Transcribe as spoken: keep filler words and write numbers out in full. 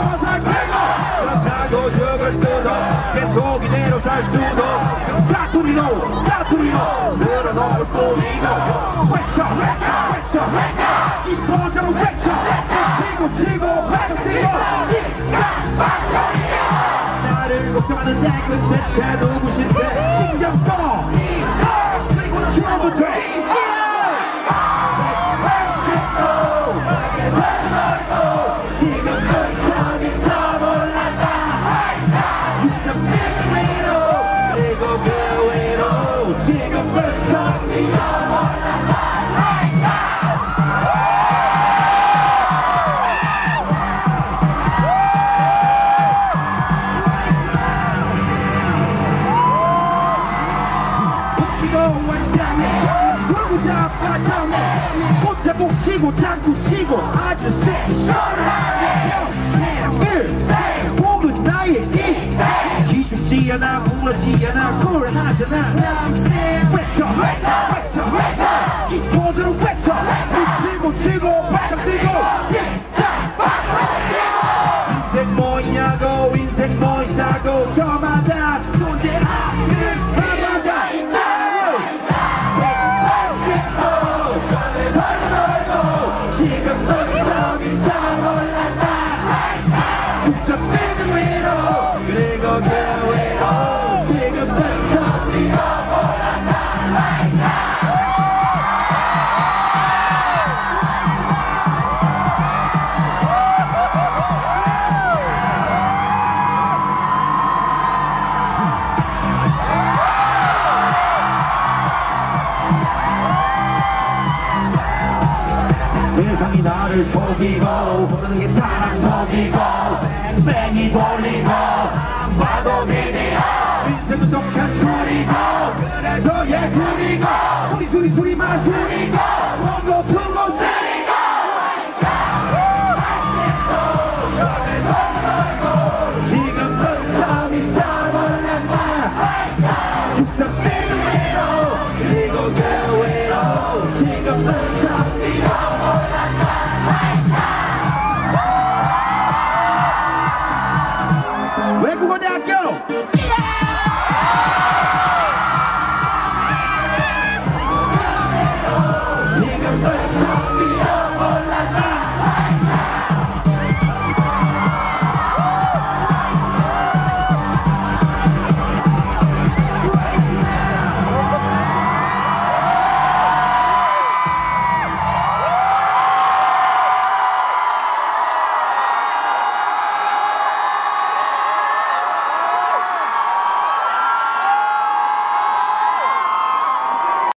화살 빼고 그렇다고 죽을 수도 계속 이대로 살 수도 사투리로 사투리로 늘어놓을 뿐이고 외쳐 외쳐 외쳐 외쳐 이 도저로 외쳐 치고 치고 발짝 뛰고 시간 바꾸니까 나를 걱정하는 내그 대체 누구신데 신경 써 그리고 처음부터 지금부터 미쳐볼란다 그리고 그 위로 지금부터 미쳐볼란다 웃기고 완장해 돌고 잡아정해 꽃잡고 치고 장구 치고 아주 세게 일 혹은 나의 인생 기죽지 않아 무너지 않아 쿨하잖아 외쳐 외쳐 외쳐 외쳐 이 포즈로 외쳐 치고 치고 발짝 뛰고 심장 바꾸고 인생 뭐 있냐고 인생 뭐 있다고 저마다 존재하는 그마다 있다고 백팔십 도 지금부터 미쳐볼란다 그 위로 그리고 그 위로 지금부터 뛰어볼란다 세상이 나를 속이고 모르는 게 사람 속이고 뺑뺑이 돌리고 안 봐도 비디오 인생은